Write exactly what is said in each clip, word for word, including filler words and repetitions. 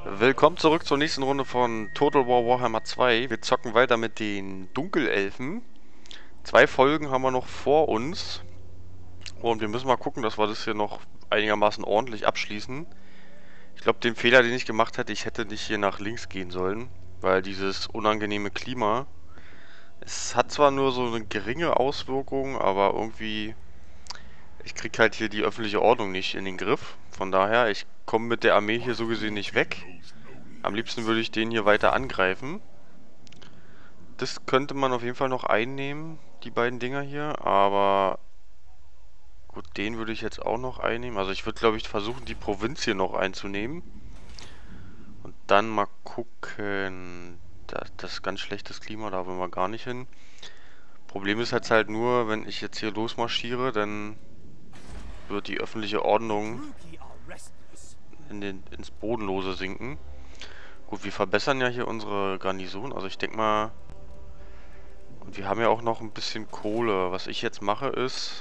Willkommen zurück zur nächsten Runde von Total War Warhammer zwei. Wir zocken weiter mit den Dunkelelfen. Zwei Folgen haben wir noch vor uns. Und wir müssen mal gucken, dass wir das hier noch einigermaßen ordentlich abschließen. Ich glaube, den Fehler, den ich gemacht hätte, ich hätte nicht hier nach links gehen sollen. Weil dieses unangenehme Klima, es hat zwar nur so eine geringe Auswirkung, aber irgendwie, ich krieg halt hier die öffentliche Ordnung nicht in den Griff. Von daher, ich komme mit der Armee hier so gesehen nicht weg. Am liebsten würde ich den hier weiter angreifen. Das könnte man auf jeden Fall noch einnehmen, die beiden Dinger hier, aber gut, den würde ich jetzt auch noch einnehmen. Also ich würde, glaube ich, versuchen, die Provinz hier noch einzunehmen. Und dann mal gucken. Das, das ist ganz schlechtes Klima, da wollen wir gar nicht hin. Problem ist jetzt halt nur, wenn ich jetzt hier losmarschiere, dann wird die öffentliche Ordnung in den, ins Bodenlose sinken. Gut, wir verbessern ja hier unsere Garnison, also ich denke mal... Und wir haben ja auch noch ein bisschen Kohle. Was ich jetzt mache ist...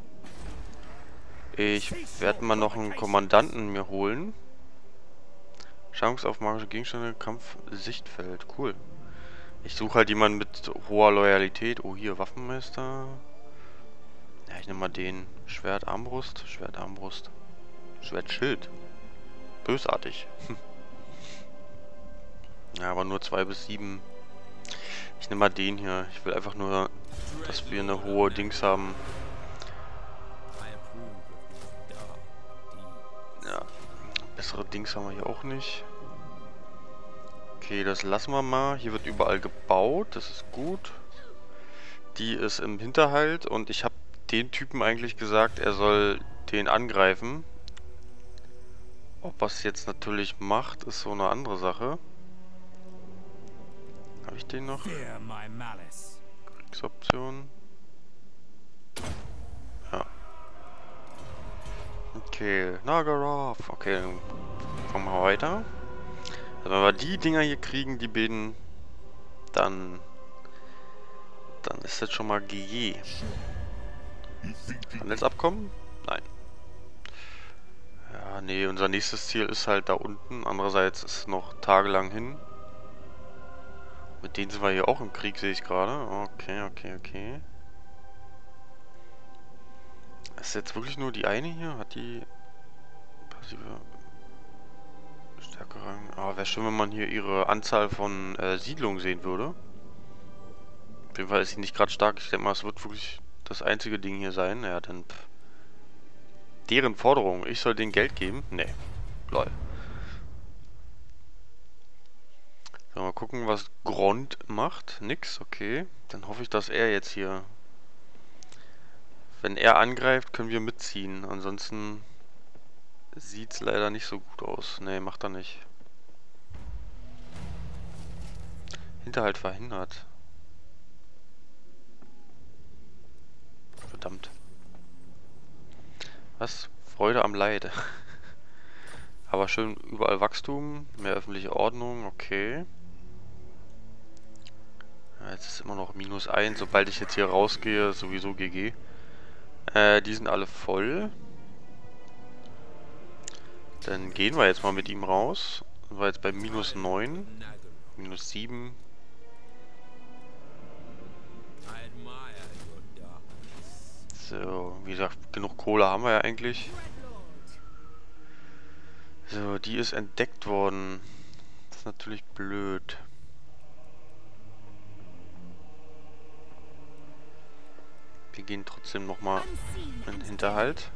Ich werde mal noch einen Kommandanten mir holen. Chance auf magische Gegenstände, Kampf, Sichtfeld. Cool. Ich suche halt jemanden mit hoher Loyalität. Oh, hier, Waffenmeister. Ja, ich nehme mal den. Schwert, Armbrust. Schwert, Armbrust. Schwert, Schild. Bösartig. Ja, aber nur zwei bis sieben. Ich nehme mal den hier. Ich will einfach nur, dass wir eine hohe Dings haben. Ja, bessere Dings haben wir hier auch nicht. Okay, das lassen wir mal. Hier wird überall gebaut. Das ist gut. Die ist im Hinterhalt und ich habe den Typen eigentlich gesagt, er soll den angreifen. Ob er es jetzt natürlich macht, ist so eine andere Sache. Habe ich den noch? Kriegsoption. Ja. Okay, Nagaroth. Okay, dann kommen wir weiter. Also wenn wir die Dinger hier kriegen, die beiden, dann, dann ist das schon mal G G. Handelsabkommen? Nein. Ja, nee, unser nächstes Ziel ist halt da unten. Andererseits ist es noch tagelang hin. Mit denen sind wir hier auch im Krieg, sehe ich gerade. Okay, okay, okay. Ist jetzt wirklich nur die eine hier? Hat die passive Stärke Rang? Aber wäre schön, wenn man hier ihre Anzahl von äh, Siedlungen sehen würde. Auf jeden Fall ist sie nicht gerade stark. Ich denke mal, es wird wirklich das einzige Ding hier sein. Ja, dann... Pff. Deren Forderung. Ich soll denen Geld geben? Nee. Lol. So, mal gucken, was Grond macht. Nix, okay. Dann hoffe ich, dass er jetzt hier... Wenn er angreift, können wir mitziehen. Ansonsten sieht es leider nicht so gut aus. Nee, macht er nicht. Hinterhalt verhindert. Verdammt. Was? Freude am Leid. Aber schön überall Wachstum, mehr öffentliche Ordnung, okay. Ja, jetzt ist immer noch minus eins, sobald ich jetzt hier rausgehe, sowieso G G. Äh, die sind alle voll. Dann gehen wir jetzt mal mit ihm raus. Sind wir jetzt bei minus neun, minus sieben. So, wie gesagt, genug Kohle haben wir ja eigentlich. So, die ist entdeckt worden. Das ist natürlich blöd. Wir gehen trotzdem nochmal in den Hinterhalt.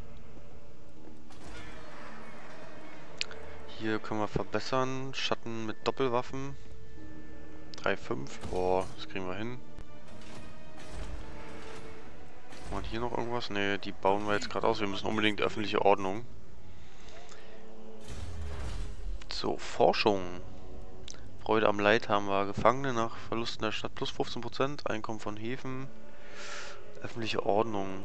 Hier können wir verbessern. Schatten mit Doppelwaffen. drei fünf. Boah, das kriegen wir hin. Haben wir hier noch irgendwas? Ne, die bauen wir jetzt gerade aus. Wir müssen unbedingt öffentliche Ordnung. So, Forschung. Freude am Leid haben wir. Gefangene nach Verlusten der Stadt plus fünfzehn Prozent. Einkommen von Häfen. Öffentliche Ordnung.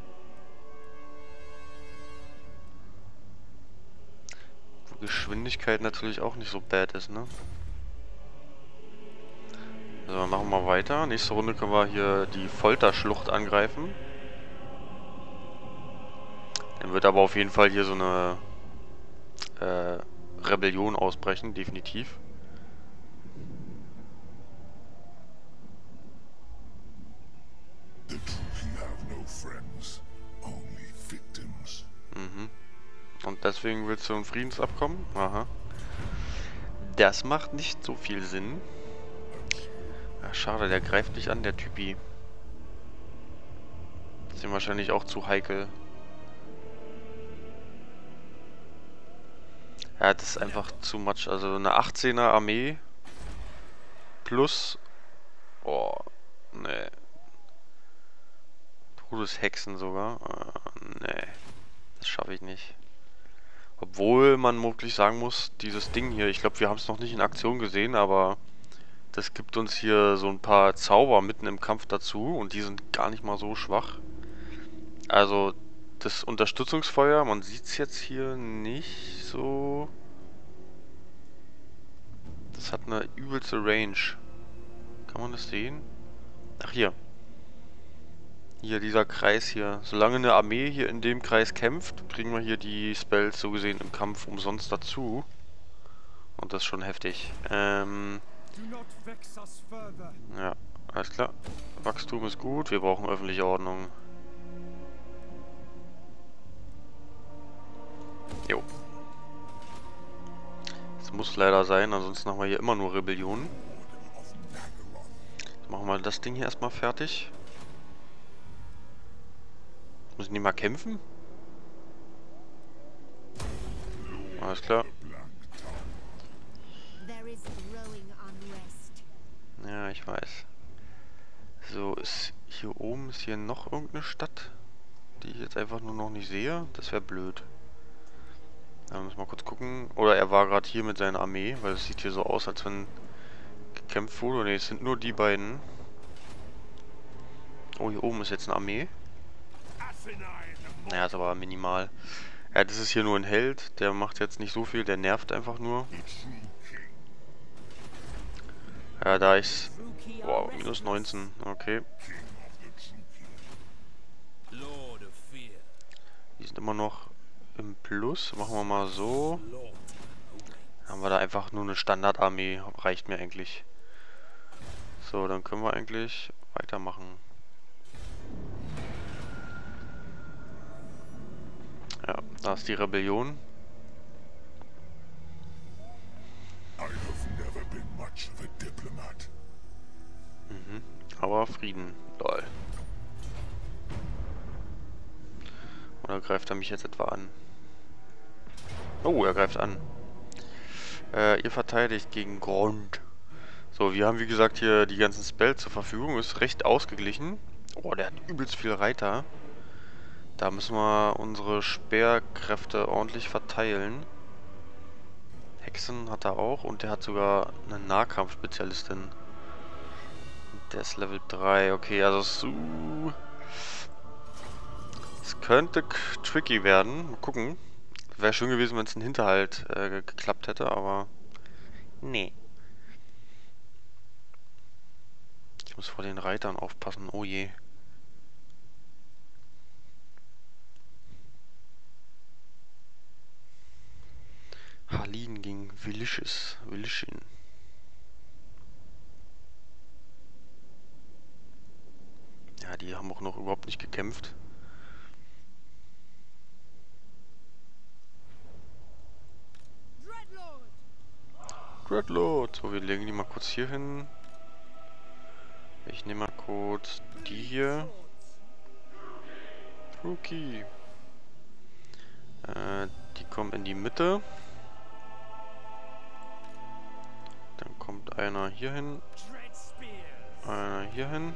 Wo Geschwindigkeit natürlich auch nicht so bad ist, ne? Also machen wir weiter. Nächste Runde können wir hier die Folterschlucht angreifen. Dann wird aber auf jeden Fall hier so eine äh, Rebellion ausbrechen, definitiv. Mhm. Und deswegen willst du ein Friedensabkommen? Aha. Das macht nicht so viel Sinn. Ach, schade, der greift nicht an, der Typi. Ist ihm wahrscheinlich auch zu heikel. Ja, das ist einfach zu much. Also eine achtzehner Armee plus... Oh, nee. Todeshexen sogar. Uh, nee, das schaffe ich nicht. Obwohl man wirklich sagen muss, dieses Ding hier, ich glaube, wir haben es noch nicht in Aktion gesehen, aber das gibt uns hier so ein paar Zauber mitten im Kampf dazu und die sind gar nicht mal so schwach. Also das Unterstützungsfeuer, man sieht es jetzt hier nicht so. Das hat eine übelste Range. Kann man das sehen? Ach, hier. Hier, dieser Kreis hier. Solange eine Armee hier in dem Kreis kämpft, kriegen wir hier die Spells so gesehen im Kampf umsonst dazu. Und das ist schon heftig. Ähm... Ja, alles klar. Wachstum ist gut, wir brauchen öffentliche Ordnung. Jo. Das muss leider sein, ansonsten haben wir hier immer nur Rebellion. Jetzt machen wir das Ding hier erstmal fertig. Müssen die mal kämpfen? Alles klar. Ja, ich weiß. So, ist hier oben, ist hier noch irgendeine Stadt, die ich jetzt einfach nur noch nicht sehe? Das wäre blöd. Da müssen wir mal kurz gucken. Oder er war gerade hier mit seiner Armee, weil es sieht hier so aus, als wenn gekämpft wurde. Ne, es sind nur die beiden. Oh, hier oben ist jetzt eine Armee. Naja, ist aber minimal. Ja, das ist hier nur ein Held. Der macht jetzt nicht so viel, der nervt einfach nur. Ja, da ist... Wow, minus neunzehn. Okay. Die sind immer noch im Plus. Machen wir mal so. Dann haben wir da einfach nur eine Standardarmee. Reicht mir eigentlich. So, dann können wir eigentlich weitermachen. Ja, da ist die Rebellion. Mhm. Aber Frieden. Lol. Oder greift er mich jetzt etwa an? Oh, er greift an. Äh, ihr verteidigt gegen Grund. So, wir haben wie gesagt hier die ganzen Spells zur Verfügung. Ist recht ausgeglichen. Oh, der hat übelst viel Reiter. Da müssen wir unsere Speerkräfte ordentlich verteilen. Hexen hat er auch und der hat sogar eine Nahkampfspezialistin. Der ist Level drei. Okay, also so... Es könnte tricky werden. Mal gucken. Wäre schön gewesen, wenn es ein Hinterhalt äh, geklappt hätte, aber... Nee. Ich muss vor den Reitern aufpassen. Oh je. Harleen gegen Villicious. Villicin. Ja, die haben auch noch überhaupt nicht gekämpft. Dreadlord. So, wir legen die mal kurz hier hin. Ich nehme mal kurz die hier. Rookie. Äh, die kommen in die Mitte. Dann kommt einer hier hin. Einer hier hin.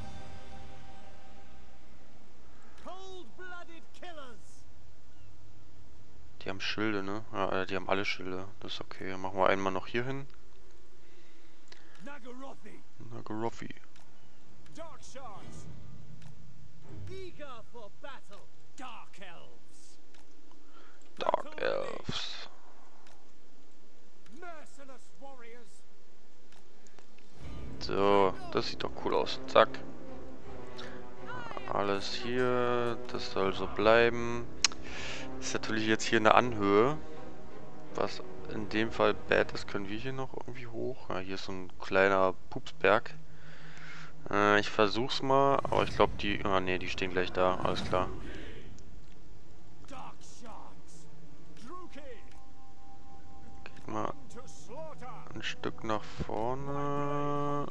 Die haben Schilde, ne? Ja, die haben alle Schilde. Das ist okay. Dann machen wir einmal noch hier hin. Nagorothi. Dark Elves. So, das sieht doch cool aus. Zack. Alles hier. Das soll so bleiben. Ist natürlich jetzt hier eine Anhöhe. Was in dem Fall bad ist, können wir hier noch irgendwie hoch. Ja, hier ist so ein kleiner Pupsberg. Äh, ich versuch's mal, aber ich glaube die... Ah ne, die stehen gleich da, alles klar. Geht mal ein Stück nach vorne.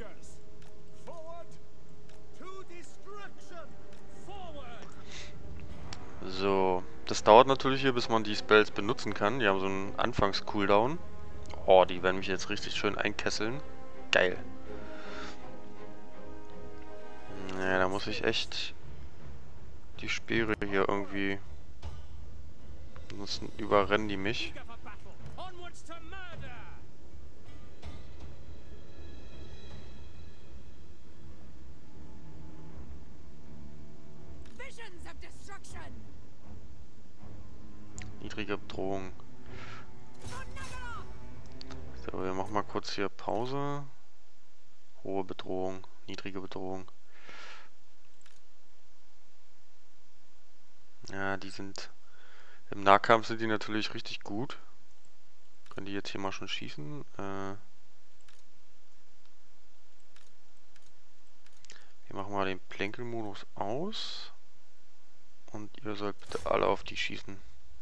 So, das dauert natürlich hier, bis man die Spells benutzen kann. Die haben so einen Anfangs-Cooldown. Oh, die werden mich jetzt richtig schön einkesseln. Geil. Naja, da muss ich echt die Speere hier irgendwie... Sonst überrennen die mich. Niedrige Bedrohung. So, wir machen mal kurz hier Pause. Hohe Bedrohung, niedrige Bedrohung. Ja, die sind... Im Nahkampf sind die natürlich richtig gut. Können die jetzt hier mal schon schießen? Äh... Wir machen mal den Plänkelmodus aus. Und ihr sollt bitte alle auf die schießen.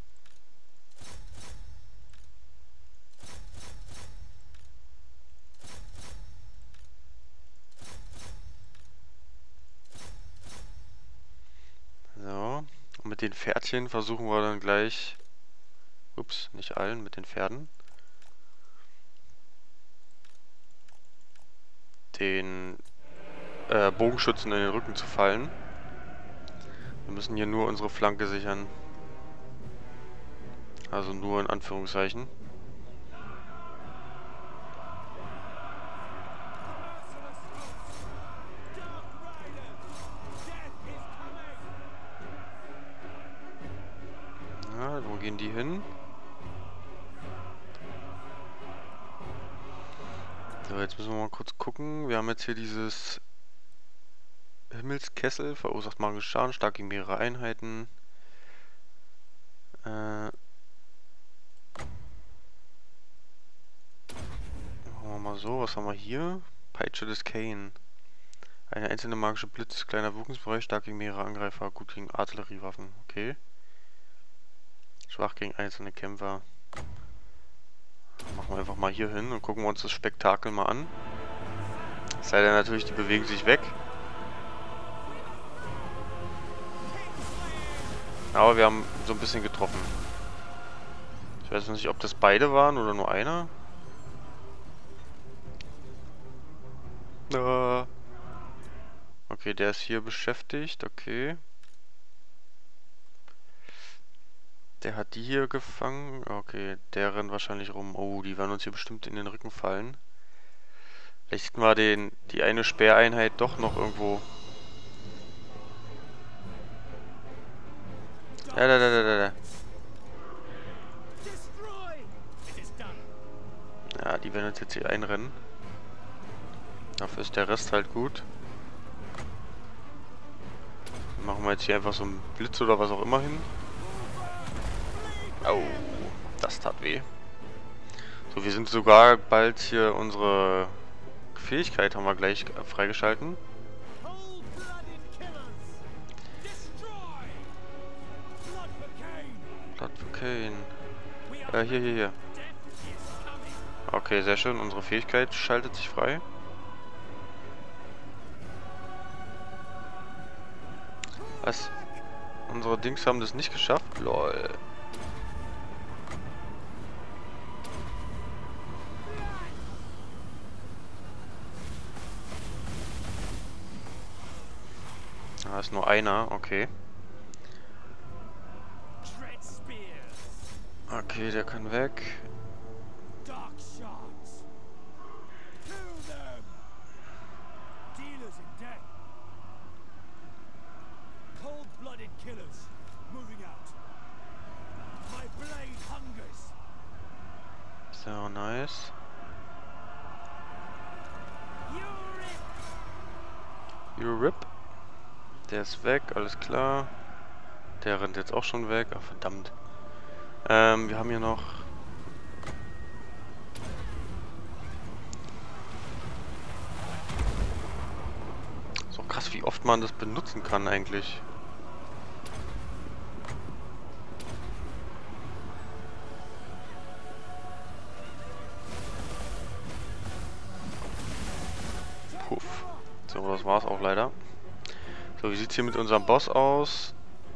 So. Und mit den Pferdchen versuchen wir dann gleich... Ups, nicht allen, mit den Pferden. Den äh, Bogenschützen in den Rücken zu fallen. Wir müssen hier nur unsere Flanke sichern. Also nur in Anführungszeichen. Ja, wo gehen die hin? So, jetzt müssen wir mal kurz gucken. Wir haben jetzt hier dieses Himmelskessel, verursacht magischen Schaden, stark gegen mehrere Einheiten. Äh, machen wir mal so, was haben wir hier? Peitsche des Kane. Eine einzelne magische Blitz, kleiner Wirkungsbereich, stark gegen mehrere Angreifer, gut gegen Artilleriewaffen. Okay. Schwach gegen einzelne Kämpfer. Machen wir einfach mal hier hin und gucken wir uns das Spektakel mal an. Es sei denn natürlich, die bewegen sich weg. Aber wir haben so ein bisschen getroffen. Ich weiß nicht, ob das beide waren oder nur einer. Äh. Okay, der ist hier beschäftigt. Okay. Der hat die hier gefangen. Okay, der rennt wahrscheinlich rum. Oh, die werden uns hier bestimmt in den Rücken fallen. Vielleicht war den die eine Speereinheit doch noch irgendwo. Ja, da, da, da, da, da. Ja, die werden uns jetzt hier einrennen. Dafür ist der Rest halt gut. Dann machen wir jetzt hier einfach so einen Blitz oder was auch immer hin. Oh, das tat weh. So, wir sind sogar bald hier unsere Fähigkeit haben wir gleich freigeschalten. Blood for Kane. Äh, hier, hier, hier. Okay, sehr schön. Unsere Fähigkeit schaltet sich frei. Was? Unsere Dings haben das nicht geschafft? Lol. Da ist nur einer, okay. Okay, der kann weg. So, nice. You rip. Der ist weg, alles klar. Der rennt jetzt auch schon weg. Ach, verdammt. Ähm, wir haben hier noch Krass, wie oft man das benutzen kann eigentlich. Puff. So, das war's auch leider. So, wie sieht's hier mit unserem Boss aus?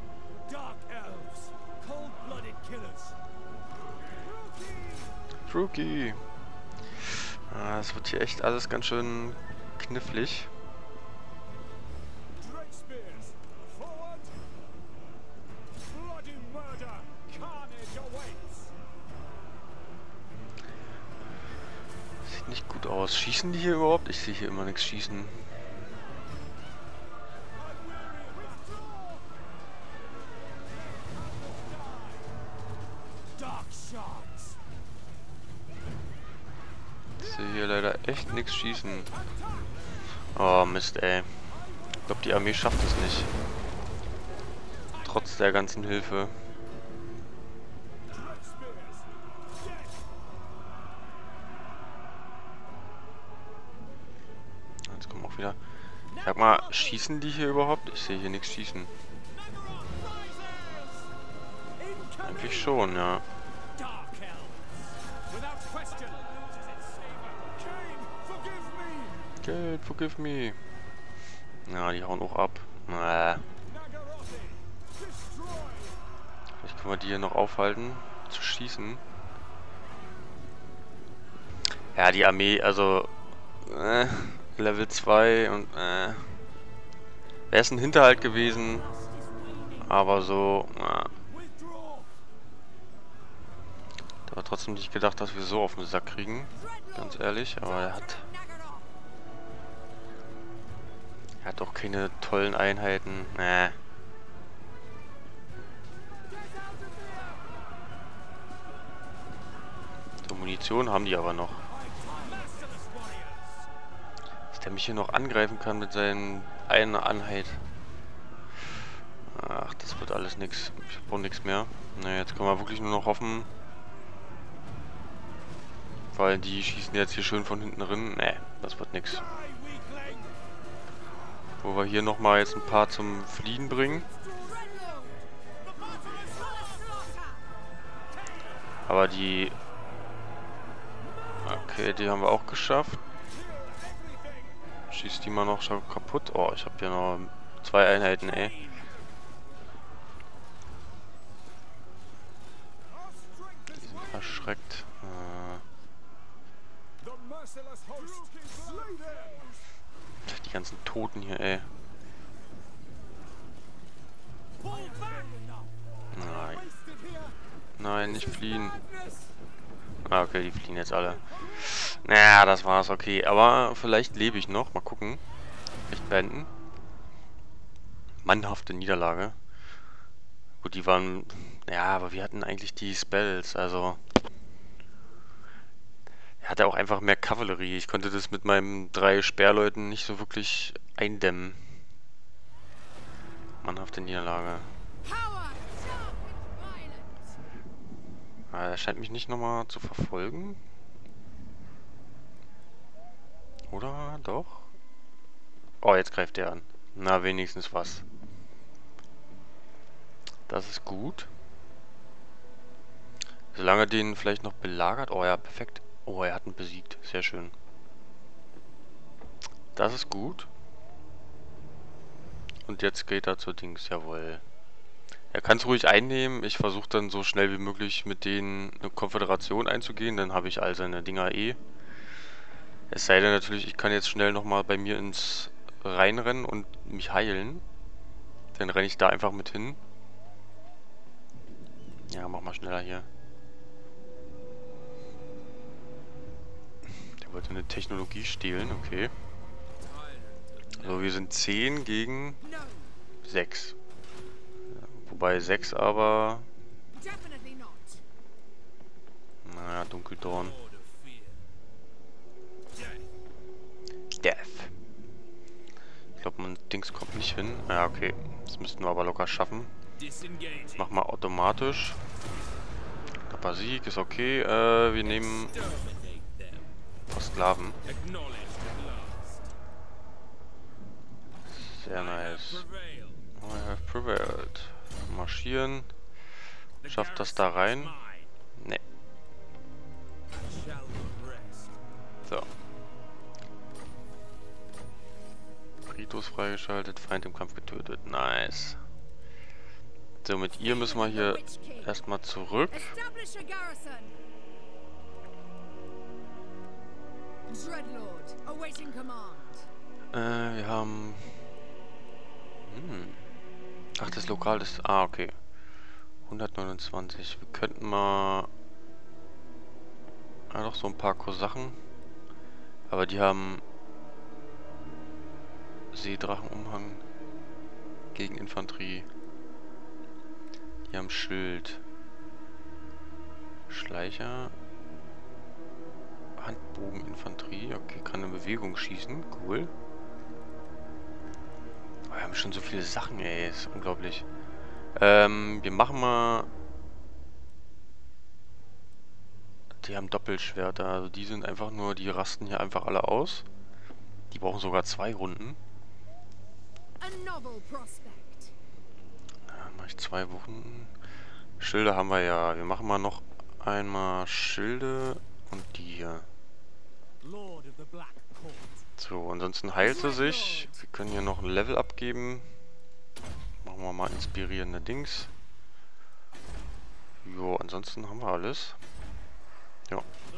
Rookie. Ah, das wird hier echt alles ganz schön knifflig. Sieht nicht gut aus. Schießen die hier überhaupt? Ich sehe hier immer nichts schießen. Ich sehe hier leider echt nichts schießen. Oh Mist, ey. Ich glaube, die Armee schafft es nicht. Trotz der ganzen Hilfe. Jetzt kommen auch wieder. Sag mal, schießen die hier überhaupt? Ich sehe hier nichts schießen. Eigentlich schon, ja. Geld, forgive me. Ja, die hauen auch ab. Naja. Vielleicht können wir die hier noch aufhalten, zu schießen. Ja, die Armee, also äh, Level zwei und äh, wäre es ein Hinterhalt gewesen, aber so, äh, da war trotzdem nicht gedacht, dass wir so auf den Sack kriegen, ganz ehrlich, aber er hat er hat auch keine tollen Einheiten, äh. So, Munition haben die aber noch. Dass der mich hier noch angreifen kann mit seinen einer Einheit. Ach, das wird alles nix. Ich brauche nichts mehr. Ne, jetzt können wir wirklich nur noch hoffen. Weil die schießen jetzt hier schön von hinten drin. Ne, das wird nix. Wo wir hier nochmal jetzt ein paar zum Fliehen bringen. Aber die... Okay, die haben wir auch geschafft. Schießt die mal noch schon kaputt. Oh, ich habe hier noch zwei Einheiten, ey. Die sind erschreckt. Äh die ganzen Toten hier, ey. Nein. Nein, nicht fliehen. Ah, okay, die fliehen jetzt alle. Naja, das war's, okay. Aber vielleicht lebe ich noch. Mal gucken. Vielleicht beenden. Mannhafte Niederlage. Gut, die waren... Ja, aber wir hatten eigentlich die Spells, also... Er hatte auch einfach mehr Kavallerie. Ich konnte das mit meinen drei Speerleuten nicht so wirklich eindämmen. Mannhafte Niederlage. Er scheint mich nicht nochmal zu verfolgen. Oder doch? Oh, jetzt greift er an. Na, wenigstens was. Das ist gut. Solange den vielleicht noch belagert. Oh ja, perfekt. Oh, er hat ihn besiegt. Sehr schön. Das ist gut. Und jetzt geht er zur Dings. Jawohl. Er kann es ruhig einnehmen. Ich versuche dann so schnell wie möglich mit denen eine Konföderation einzugehen. Dann habe ich all seine Dinger eh. Es sei denn natürlich, ich kann jetzt schnell nochmal bei mir ins reinrennen und mich heilen. Dann renne ich da einfach mit hin. Ja, mach mal schneller hier. Der wollte eine Technologie stehlen, okay. So, wir sind zehn gegen sechs. Wobei sechs aber... Naja, Dunkeldorn. Death. Ich glaube, mein Dings kommt nicht hin. Ja, okay. Das müssten wir aber locker schaffen. Mach mal automatisch. Kappa Sieg ist okay. Äh, wir nehmen... Sklaven. Sehr nice. I have prevailed. Marschieren. Schafft das da rein? Ne. So. Ritus freigeschaltet, Feind im Kampf getötet. Nice. So, mit ihr müssen wir hier erstmal zurück. Äh, wir haben... Hm. Ach, das Lokal ist... Ah, okay. hundertneunundzwanzig. Wir könnten mal... Ah, doch, so ein paar Kosachen. Aber die haben... Seedrachenumhang gegen Infanterie. Die haben Schild. Schleicher. Handbogeninfanterie. Okay, kann in Bewegung schießen. Cool. Oh, wir haben schon so viele Sachen, ey. Ist unglaublich. Ähm, wir machen mal... Die haben Doppelschwerter. Also die sind einfach nur... Die rasten hier einfach alle aus. Die brauchen sogar zwei Runden. Ja, mache ich zwei Wochen. Schilde haben wir ja. Wir machen mal noch einmal Schilde und die hier. So, ansonsten heilt sie sich. Wir können hier noch ein Level abgeben. Machen wir mal inspirierende Dings. Jo, ansonsten haben wir alles. Ja.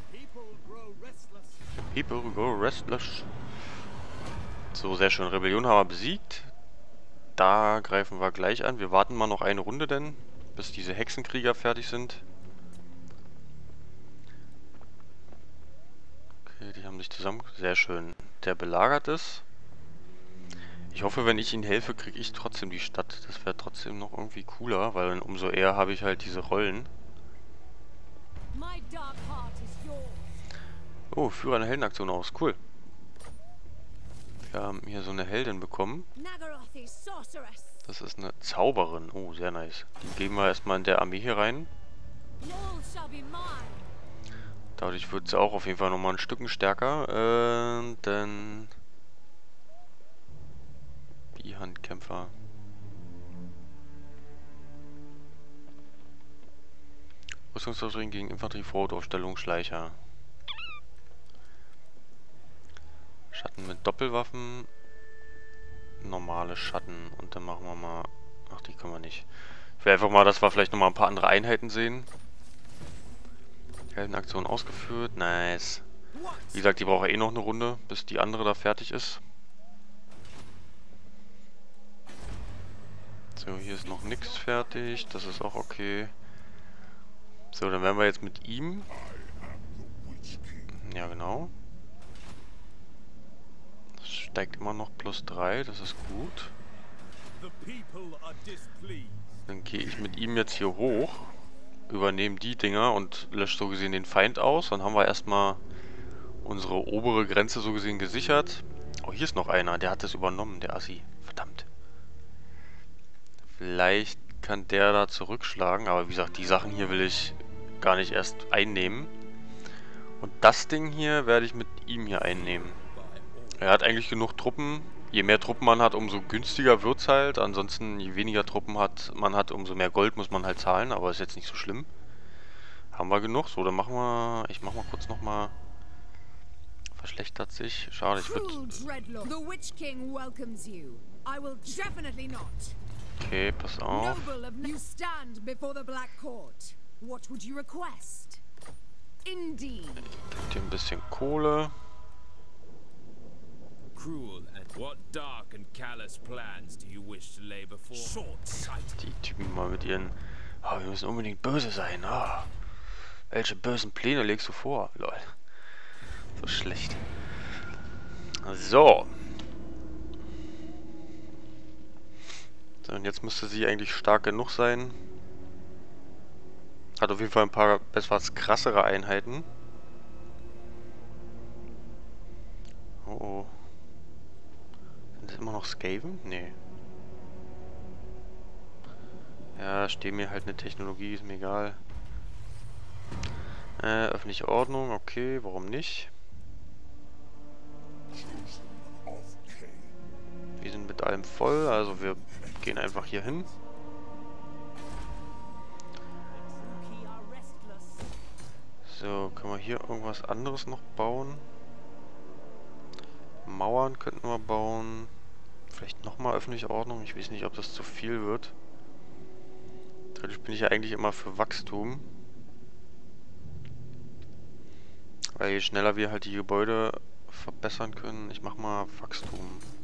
People go restless. So, sehr schön. Rebellion haben wir besiegt. Da greifen wir gleich an. Wir warten mal noch eine Runde denn, bis diese Hexenkrieger fertig sind. Okay, die haben sich zusammen... Sehr schön. Der belagert ist. Ich hoffe, wenn ich ihnen helfe, kriege ich trotzdem die Stadt. Das wäre trotzdem noch irgendwie cooler, weil dann umso eher habe ich halt diese Rollen. Oh, führe eine Heldenaktion aus. Cool. Wir haben hier so eine Heldin bekommen. Das ist eine Zauberin. Oh, sehr nice. Die geben wir erstmal in der Armee hier rein. Dadurch wird sie auch auf jeden Fall nochmal ein Stückchen stärker. Äh, denn... Bihandkämpfer. Rüstungsausrüstung gegen Infanterie, Vorhutaufstellung, Schleicher. Schatten mit Doppelwaffen. Normale Schatten. Und dann machen wir mal... Ach, die können wir nicht. Ich will einfach mal, dass wir vielleicht nochmal ein paar andere Einheiten sehen. Heldenaktion ausgeführt. Nice. Wie gesagt, die braucht eh noch eine Runde, bis die andere da fertig ist. So, hier ist noch nichts fertig. Das ist auch okay. So, dann werden wir jetzt mit ihm... Ja, genau. Das steigt immer noch plus drei. Das ist gut. Dann gehe ich mit ihm jetzt hier hoch. Übernehme die Dinger und lösche so gesehen den Feind aus. Dann haben wir erstmal unsere obere Grenze so gesehen gesichert. Oh, hier ist noch einer. Der hat das übernommen, der Assi. Verdammt. Vielleicht kann der da zurückschlagen. Aber wie gesagt, die Sachen hier will ich gar nicht erst einnehmen. Und das Ding hier werde ich mit ihm hier einnehmen. Er hat eigentlich genug Truppen. Je mehr Truppen man hat, umso günstiger wird es halt. Ansonsten, je weniger Truppen hat man hat, umso mehr Gold muss man halt zahlen. Aber ist jetzt nicht so schlimm. Haben wir genug. So, dann machen wir... Ich mach mal kurz nochmal... Verschlechtert sich. Schade, ich würde... Okay, pass auf. Gib dir ein bisschen Kohle. Die Typen mal mit ihren... Oh, wir müssen unbedingt böse sein. Oh. Welche bösen Pläne legst du vor? Lol. So schlecht. So. So, und jetzt müsste sie eigentlich stark genug sein. Hat auf jeden Fall ein paar etwas krassere Einheiten. Oh oh. Sind das immer noch Skaven? Nee. Ja, steht mir halt eine Technologie, ist mir egal. Äh, öffentliche Ordnung, okay, warum nicht? Wir sind mit bei allem voll, also wir gehen einfach hier hin. So, können wir hier irgendwas anderes noch bauen? Mauern könnten wir bauen. Vielleicht nochmal öffentliche Ordnung. Ich weiß nicht, ob das zu viel wird. Dadurch bin ich ja eigentlich immer für Wachstum. Weil je schneller wir halt die Gebäude verbessern können. Ich mach mal Wachstum.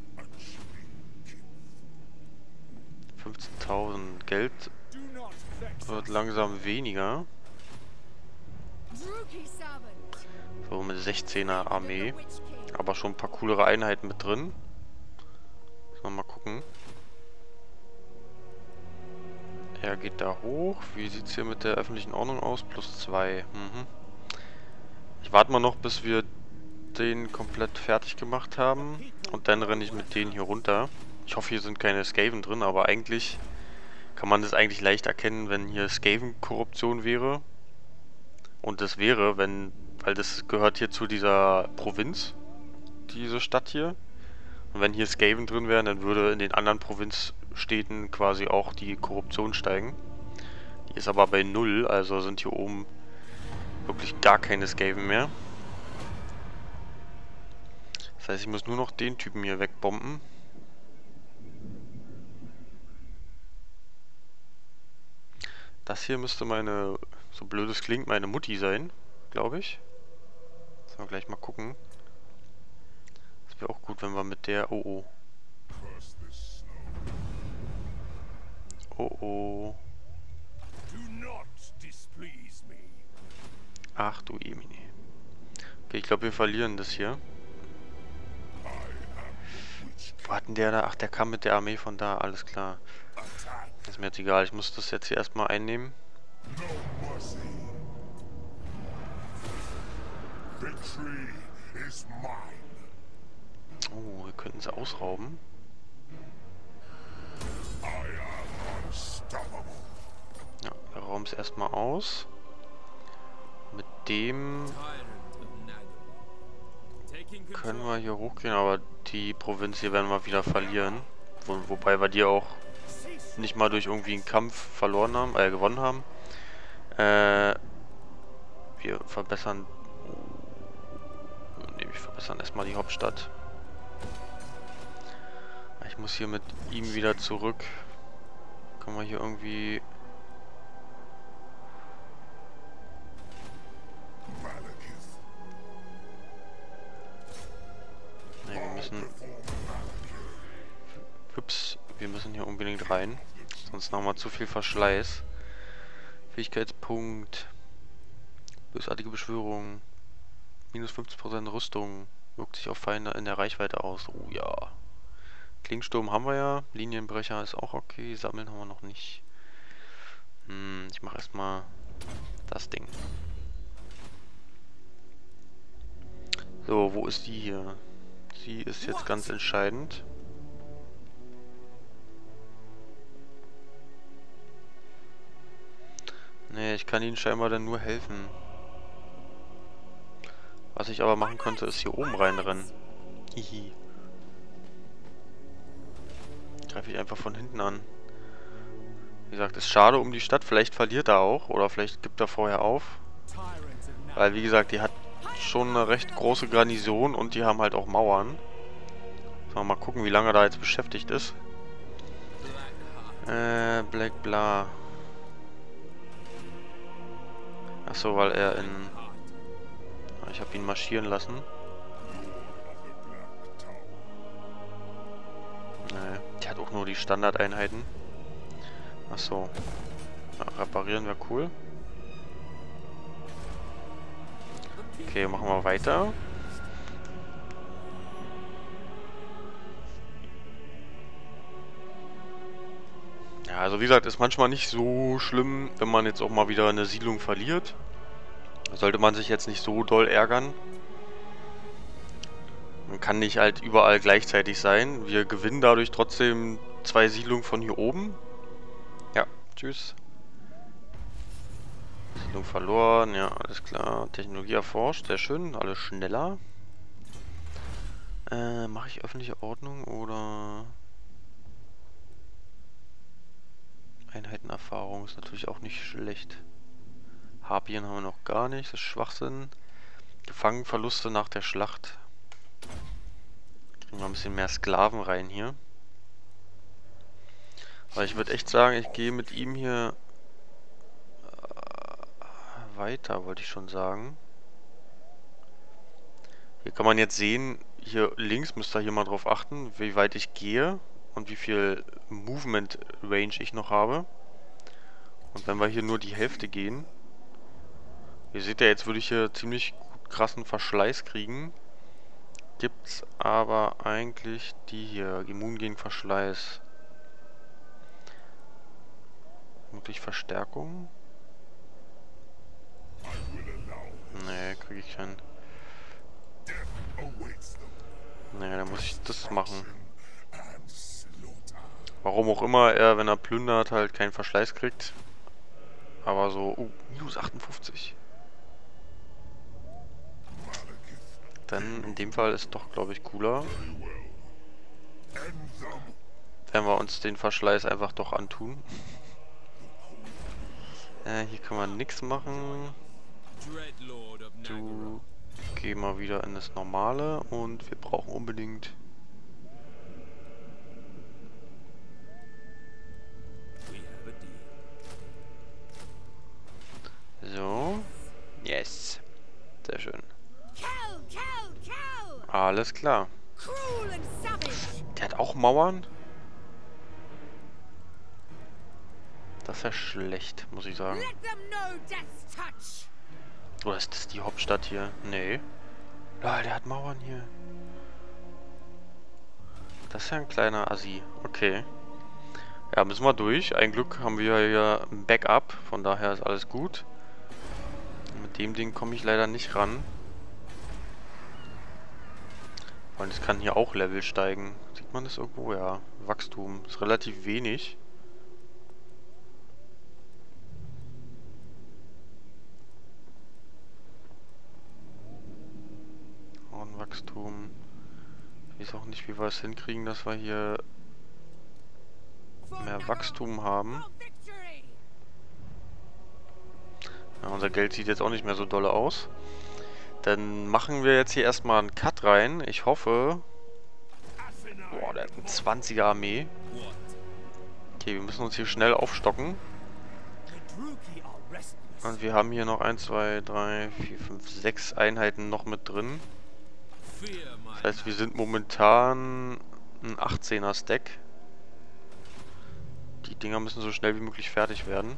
fünfzehntausend. Geld wird langsam weniger. So, mit sechzehner Armee. Aber schon ein paar coolere Einheiten mit drin. Müssen wir mal gucken. Er geht da hoch. Wie sieht es hier mit der öffentlichen Ordnung aus? Plus zwei. Mhm. Ich warte mal noch, bis wir den komplett fertig gemacht haben. Und dann renne ich mit denen hier runter. Ich hoffe, hier sind keine Skaven drin, aber eigentlich kann man das eigentlich leicht erkennen, wenn hier Skaven-Korruption wäre. Und das wäre, wenn, weil das gehört hier zu dieser Provinz, diese Stadt hier. Und wenn hier Skaven drin wären, dann würde in den anderen Provinzstädten quasi auch die Korruption steigen. Die ist aber bei null, also sind hier oben wirklich gar keine Skaven mehr. Das heißt, ich muss nur noch den Typen hier wegbomben. Das hier müsste meine, so blöd es klingt, meine Mutti sein, glaube ich. Sollen wir gleich mal gucken. Das wäre auch gut, wenn wir mit der... Oh oh. Oh oh. Ach du Emine. Okay, ich glaube, wir verlieren das hier. Wo hat denn der da? Ach, der kam mit der Armee von da, alles klar. Ist mir jetzt egal, ich muss das jetzt hier erstmal einnehmen. Oh, wir könnten sie ausrauben. Ja, wir rauben es erstmal aus. Mit dem können wir hier hochgehen, aber die Provinz hier werden wir wieder verlieren. Wo, wobei wir die auch nicht mal durch irgendwie einen Kampf verloren haben, äh, gewonnen haben. Äh, wir verbessern... Ne, wir verbessern erstmal die Hauptstadt. Ich muss hier mit ihm wieder zurück. Können wir hier irgendwie... Ne, wir müssen... Ups, wir müssen hier unbedingt rein. Sonst nochmal zu viel Verschleiß. Fähigkeitspunkt. Bösartige Beschwörung. Minus fünfzig Prozent Rüstung. Wirkt sich auf Feinde in der Reichweite aus. Oh ja. Klingsturm haben wir ja. Linienbrecher ist auch okay. Sammeln haben wir noch nicht. Hm, ich mache erstmal das Ding. So, wo ist die hier? Sie ist jetzt ganz entscheidend. Nee, ich kann ihnen scheinbar dann nur helfen. Was ich aber machen könnte, ist hier oben reinrennen. Hihi. Greife ich einfach von hinten an. Wie gesagt, ist schade um die Stadt. Vielleicht verliert er auch. Oder vielleicht gibt er vorher auf. Weil, wie gesagt, die hat schon eine recht große Garnison und die haben halt auch Mauern. Sollen wir mal gucken, wie lange er da jetzt beschäftigt ist. Äh, Black Bla. Achso, weil er in... Ich habe ihn marschieren lassen. Nee, die hat auch nur die Standardeinheiten. Achso. Ja, reparieren wäre cool. Okay, machen wir weiter. Ja, also wie gesagt, ist manchmal nicht so schlimm, wenn man jetzt auch mal wieder eine Siedlung verliert. Da sollte man sich jetzt nicht so doll ärgern. Man kann nicht halt überall gleichzeitig sein. Wir gewinnen dadurch trotzdem zwei Siedlungen von hier oben. Ja, tschüss. Siedlung verloren, ja, alles klar. Technologie erforscht, sehr schön, alles schneller. Äh, mache ich öffentliche Ordnung oder... Einheitenerfahrung ist natürlich auch nicht schlecht. Harpien haben wir noch gar nicht, das ist Schwachsinn. Gefangenenverluste nach der Schlacht. Kriegen wir ein bisschen mehr Sklaven rein hier. Aber ich würde echt sagen, ich gehe mit ihm hier äh, weiter, wollte ich schon sagen. Hier kann man jetzt sehen, hier links müsst ihr hier mal drauf achten, wie weit ich gehe und wie viel Movement Range ich noch habe. Und wenn wir hier nur die Hälfte gehen, ihr seht ja, jetzt würde ich hier ziemlich gut krassen Verschleiß kriegen. Gibt's aber eigentlich die hier, immun gegen Verschleiß. Möglich Verstärkung? Nee, kriege ich keinen. Nee, dann muss ich das machen. Warum auch immer er, wenn er plündert, halt keinen Verschleiß kriegt. Aber so, uh, minus achtundfünfzig. Dann in dem Fall ist doch, glaube ich, cooler, wenn wir uns den Verschleiß einfach doch antun. Äh, hier kann man nichts machen. Du geh mal wieder in das Normale und wir brauchen unbedingt... So. Yes. Sehr schön. Alles klar. Der hat auch Mauern? Das ist ja schlecht, muss ich sagen. Oder ist das die Hauptstadt hier? Nee. Lol, der hat Mauern hier. Das ist ja ein kleiner Assi. Okay. Ja, müssen wir durch. Ein Glück haben wir hier ein Backup. Von daher ist alles gut. Mit dem Ding komme ich leider nicht ran. Und es kann hier auch Level steigen. Sieht man das irgendwo? Ja. Wachstum. Ist relativ wenig. Wachstum. Ich weiß auch nicht, wie wir es hinkriegen, dass wir hier mehr Wachstum haben. Ja, unser Geld sieht jetzt auch nicht mehr so dolle aus. Dann machen wir jetzt hier erstmal einen Cut rein. Ich hoffe... Boah, der hat eine zwanziger Armee. Okay, wir müssen uns hier schnell aufstocken. Und wir haben hier noch eins, zwei, drei, vier, fünf, sechs Einheiten noch mit drin. Das heißt, wir sind momentan ein achtzehner Stack. Die Dinger müssen so schnell wie möglich fertig werden.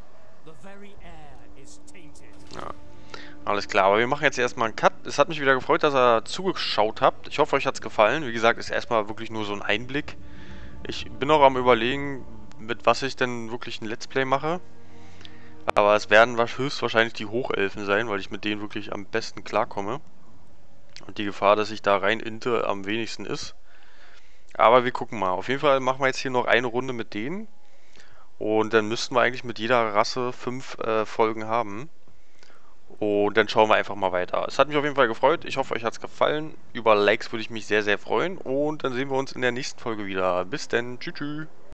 Ja, alles klar. Aber wir machen jetzt erstmal einen Cut. Es hat mich wieder gefreut, dass ihr zugeschaut habt. Ich hoffe, euch hat es gefallen. Wie gesagt, ist erstmal wirklich nur so ein Einblick. Ich bin auch am Überlegen, mit was ich denn wirklich ein Let's Play mache. Aber es werden höchstwahrscheinlich die Hochelfen sein, weil ich mit denen wirklich am besten klarkomme. Und die Gefahr, dass ich da rein inte, am wenigsten ist. Aber wir gucken mal. Auf jeden Fall machen wir jetzt hier noch eine Runde mit denen. Und dann müssten wir eigentlich mit jeder Rasse fünf äh, Folgen haben. Und dann schauen wir einfach mal weiter. Es hat mich auf jeden Fall gefreut. Ich hoffe, euch hat es gefallen. Über Likes würde ich mich sehr, sehr freuen. Und dann sehen wir uns in der nächsten Folge wieder. Bis dann. Tschüss, tschüss.